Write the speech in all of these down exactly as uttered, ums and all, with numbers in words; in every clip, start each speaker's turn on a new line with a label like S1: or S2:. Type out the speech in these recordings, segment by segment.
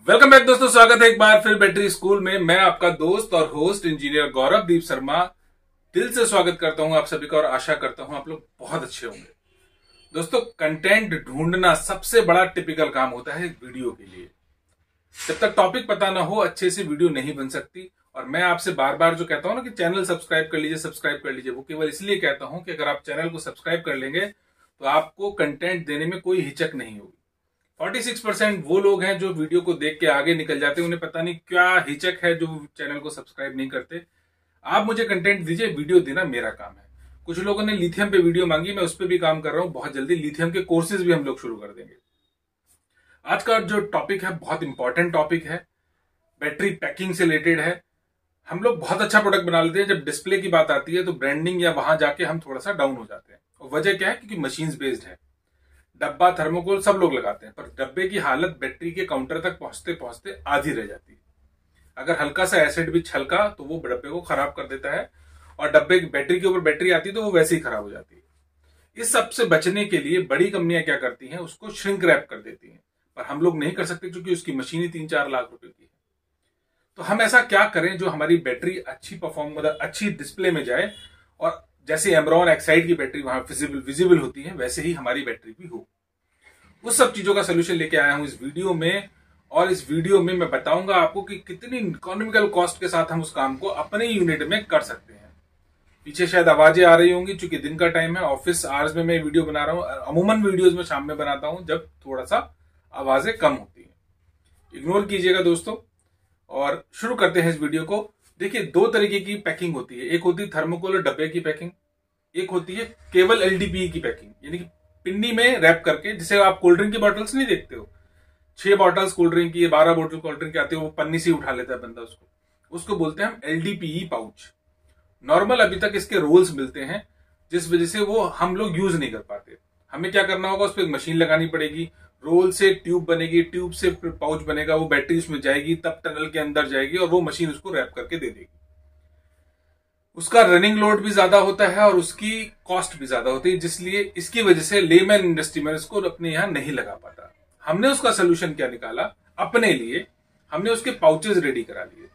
S1: Welcome back दोस्तों, स्वागत है एक बार फिर बैटरी स्कूल में। मैं आपका दोस्त और होस्ट इंजीनियर गौरव दीप शर्मा दिल से स्वागत करता हूं आप सभी का और आशा करता हूं आप लोग बहुत अच्छे होंगे। दोस्तों, कंटेंट ढूंढना सबसे बड़ा टिपिकल काम होता है एक वीडियो के लिए। जब तक टॉपिक पता ना हो अच्छे से वीडियो नहीं बन सकती। और मैं आपसे बार बार जो कहता हूं ना कि चैनल सब्सक्राइब कर लीजिए सब्सक्राइब कर लीजिए, वो केवल इसलिए कहता हूं कि अगर आप चैनल को सब्सक्राइब कर लेंगे तो आपको कंटेंट देने में कोई हिचक नहीं होगी। छियालीस परसेंट वो लोग हैं जो वीडियो को देख के आगे निकल जाते हैं, उन्हें पता नहीं क्या हिचक है जो चैनल को सब्सक्राइब नहीं करते। आप मुझे कंटेंट दीजिए, वीडियो देना मेरा काम है। कुछ लोगों ने लिथियम पे वीडियो मांगी, मैं उस पर भी काम कर रहा हूं। बहुत जल्दी लिथियम के कोर्सेज भी हम लोग शुरू कर देंगे। आज का जो टॉपिक है बहुत इंपॉर्टेंट टॉपिक है, बैटरी पैकिंग से रिलेटेड है। हम लोग बहुत अच्छा प्रोडक्ट बना लेते हैं, जब डिस्प्ले की बात आती है तो ब्रांडिंग या वहां जाके हम थोड़ा सा डाउन हो जाते हैं। और वजह क्या है? क्योंकि मशीन्स बेस्ड है। डब्बा थर्मोकोल सब लोग लगाते हैं, पर डब्बे की हालत बैटरी के काउंटर तक पहुंचते पहुंचते आधी रह जाती है। अगर हल्का सा एसिड भी छलका तो वो डब्बे को खराब कर देता है, और डब्बे बैटरी के ऊपर बैटरी आती है तो वो वैसे ही खराब हो जाती है। इस सब से बचने के लिए बड़ी कंपनियां क्या करती हैं, उसको श्रिंक रैप कर देती हैं, पर हम लोग नहीं कर सकते क्योंकि उसकी मशीन ही तीन चार लाख रुपए की है। तो हम ऐसा क्या करें जो हमारी बैटरी अच्छी परफॉर्म मतलब अच्छी डिस्प्ले में जाए, और जैसे एमरॉन एक्साइड की बैटरी वहां विजिबल विजिबल होती है वैसे ही हमारी बैटरी भी हो। उस सब चीजों का सोल्यूशन लेके आया हूं इस वीडियो में। और इस वीडियो में मैं बताऊंगा आपको कि कितनी इकोनॉमिकल कॉस्ट के साथ हम उस काम को अपने यूनिट में कर सकते हैं। पीछे शायद आवाजें आ रही होंगी क्योंकि दिन का टाइम है, ऑफिस आवर्स में मैं वीडियो बना रहा हूं। अमूमन वीडियोज में शाम में बनाता हूं जब थोड़ा सा आवाजें कम होती हैं, इग्नोर कीजिएगा दोस्तों। और शुरू करते हैं इस वीडियो को। देखिए, दो तरीके की पैकिंग होती है। एक होती है थर्मोकोल और डब्बे की पैकिंग, एक होती है केवल एलडीपी की पैकिंग, यानी कि पिन्नी में रैप करके। जिसे आप कोल्ड ड्रिंक की बॉटल्स नहीं देखते हो, छह बॉटल्स कोल्ड ड्रिंक की, बारह बोतल कोल्ड ड्रिंक की आती है, वो पन्नी से उठा लेता है बंदा, उसको उसको बोलते हैं हम एलडीपीई पाउच। नॉर्मल अभी तक इसके रोल्स मिलते हैं, जिस वजह से वो हम लोग यूज नहीं कर पाते। हमें क्या करना होगा, उस पर एक मशीन लगानी पड़ेगी, रोल से ट्यूब बनेगी, ट्यूब से पाउच बनेगा, वो बैटरी उसमें जाएगी, तब टनल के अंदर जाएगी और वो मशीन उसको रैप करके दे देगी। उसका रनिंग लोड भी ज्यादा होता है और उसकी कॉस्ट भी ज्यादा होती है, जिसलिए इसकी वजह से लेमैन इंडस्ट्री में इसको अपने यहां नहीं लगा पाता। हमने उसका सोल्यूशन क्या निकाला अपने लिए, हमने उसके पाउचेस रेडी करा लिए,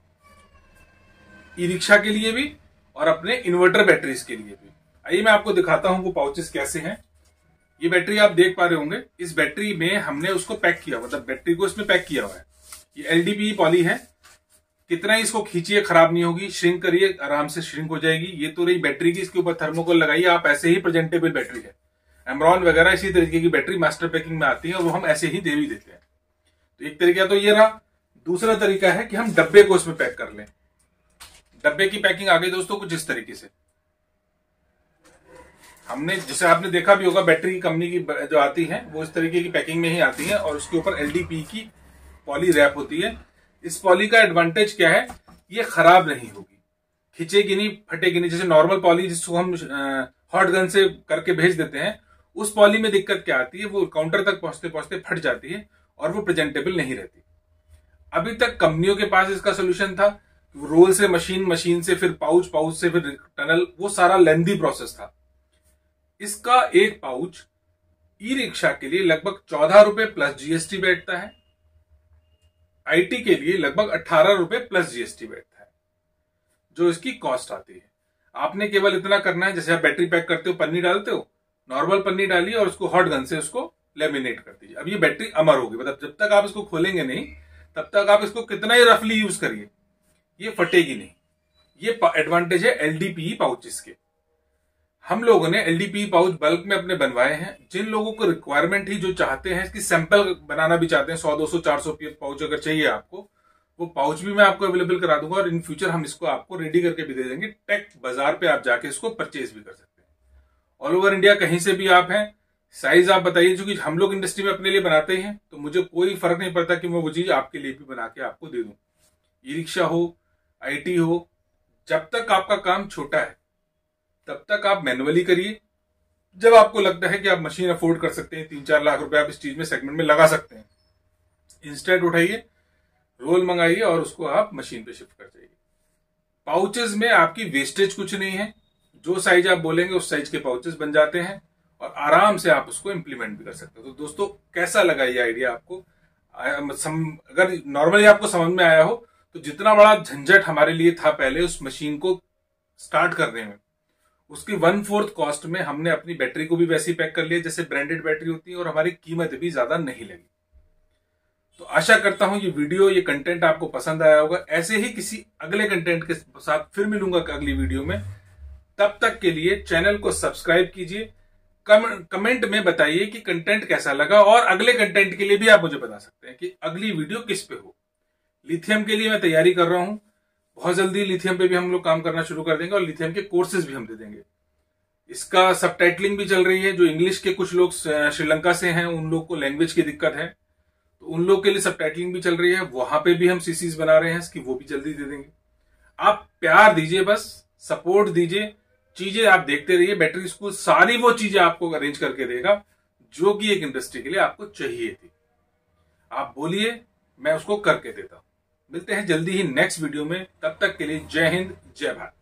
S1: ई रिक्शा के लिए भी और अपने इन्वर्टर बैटरीज के लिए भी। आइए मैं आपको दिखाता हूं वो पाउचेस कैसे हैं। ये बैटरी आप देख पा रहे होंगे, इस बैटरी में हमने उसको पैक किया, मतलब बैटरी को इसमें पैक किया हुआ है। ये एलडीपी पॉली है, कितना ही इसको खींचिए खराब नहीं होगी, श्रिंक करिए आराम से श्रिंक हो जाएगी। ये तो रही बैटरी की, इसके ऊपर थर्मोकोल लगाइए, आप ऐसे ही प्रेजेंटेबल बैटरी है। एमरॉन वगैरह इसी तरीके की बैटरी मास्टर पैकिंग में आती है और वो हम ऐसे ही दे भी देते हैं। तो एक तरीका तो ये रहा। दूसरा तरीका है कि हम डब्बे को इसमें पैक कर लें। डब्बे की पैकिंग आ गई दोस्तों कुछ इस तरीके से। हमने, जैसे आपने देखा भी होगा, बैटरी की कंपनी की जो आती है वो इस तरीके की पैकिंग में ही आती है और उसके ऊपर एलडीपी की पॉली रैप होती है। इस पॉली का एडवांटेज क्या है, ये खराब नहीं होगी, खिंचेगी नहीं, फटेगी नहीं। जैसे नॉर्मल पॉली जिसको हम हॉट गन से करके भेज देते हैं, उस पॉली में दिक्कत क्या आती है, वो काउंटर तक पहुंचते पहुंचते फट जाती है और वो प्रेजेंटेबल नहीं रहती। अभी तक कंपनियों के पास इसका सोल्यूशन था, रोल से मशीन, मशीन से फिर पाउच, पाउच से फिर टनल, वो सारा लेंथी प्रोसेस था। इसका एक पाउच ई रिक्शा के लिए लगभग चौदह रुपए प्लस जीएसटी बैठता है, आईटी के लिए लगभग अठारह रुपए प्लस जीएसटी बैठता है, जो इसकी कॉस्ट आती है। आपने केवल इतना करना है, जैसे आप बैटरी पैक करते हो, पन्नी डालते हो, नॉर्मल पन्नी डालिए और उसको हॉट गन से उसको लेमिनेट कर दीजिए। अब ये बैटरी अमर होगी, मतलब जब तक आप इसको खोलेंगे नहीं तब तक आप इसको कितना ही रफली यूज करिए, ये फटेगी नहीं। ये एडवांटेज है एलडीपीई पाउचेस के। हम लोगों ने एलडीपी पाउच बल्क में अपने बनवाए हैं। जिन लोगों को रिक्वायरमेंट ही, जो चाहते हैं इसकी सैंपल बनाना भी चाहते हैं, सौ दो सौ चार सौ पाउच अगर चाहिए आपको, वो पाउच भी मैं आपको अवेलेबल करा दूंगा और इन फ्यूचर हम इसको आपको रेडी करके भी दे देंगे। टेक बाजार पे आप जाके इसको परचेज भी कर सकते हैं। ऑल ओवर इंडिया कहीं से भी आप हैं, साइज आप बताइए, क्योंकि हम लोग इंडस्ट्री में अपने लिए बनाते हैं तो मुझे कोई फर्क नहीं पड़ता कि मैं वो चीज आपके लिए भी बना के आपको दे दूं। ई रिक्शा हो, आईटी हो, जब तक आपका काम छोटा है तब तक आप मैनुअली करिए। जब आपको लगता है कि आप मशीन अफोर्ड कर सकते हैं, तीन चार लाख रुपए आप इस चीज में सेगमेंट में लगा सकते हैं, इंस्टेंट उठाइए, रोल मंगाइए और उसको आप मशीन पे शिफ्ट कर जाइए। पाउचेस में आपकी वेस्टेज कुछ नहीं है, जो साइज आप बोलेंगे उस साइज के पाउचेस बन जाते हैं और आराम से आप उसको इंप्लीमेंट भी कर सकते हो। तो दोस्तों, कैसा लगा ये आइडिया आपको? अगर नॉर्मली आपको समझ में आया हो तो जितना बड़ा झंझट हमारे लिए था पहले उस मशीन को स्टार्ट करने में, उसकी वन फोर्थ कॉस्ट में हमने अपनी बैटरी को भी वैसे ही पैक कर लिया जैसे ब्रांडेड बैटरी होती है, और हमारी कीमत भी ज्यादा नहीं लगी। तो आशा करता हूं ये वीडियो, ये कंटेंट आपको पसंद आया होगा। ऐसे ही किसी अगले कंटेंट के साथ फिर मिलूंगा अगली वीडियो में। तब तक के लिए चैनल को सब्सक्राइब कीजिए, कम, कमेंट में बताइए कि कंटेंट कैसा लगा, और अगले कंटेंट के लिए भी आप मुझे बता सकते हैं कि अगली वीडियो किस पे हो। लिथियम के लिए मैं तैयारी कर रहा हूं, बहुत जल्दी लिथियम पे भी हम लोग काम करना शुरू कर देंगे और लिथियम के कोर्सेज भी हम दे देंगे। इसका सबटाइटलिंग भी चल रही है। जो इंग्लिश के कुछ लोग श्रीलंका से हैं, उन लोग को लैंग्वेज की दिक्कत है, तो उन लोग के लिए सबटाइटलिंग भी चल रही है। वहां पे भी हम सीसीज बना रहे हैं इसकी, वो भी जल्दी दे देंगे। आप प्यार दीजिए, बस सपोर्ट दीजिए, चीजें आप देखते रहिए। बैटरी स्कूल सारी वो चीजें आपको अरेंज करके देगा जो कि एक इंडस्ट्री के लिए आपको चाहिए थी। आप बोलिए, मैं उसको करके देता हूं। मिलते हैं जल्दी ही नेक्स्ट वीडियो में। तब तक के लिए जय हिंद, जय भारत।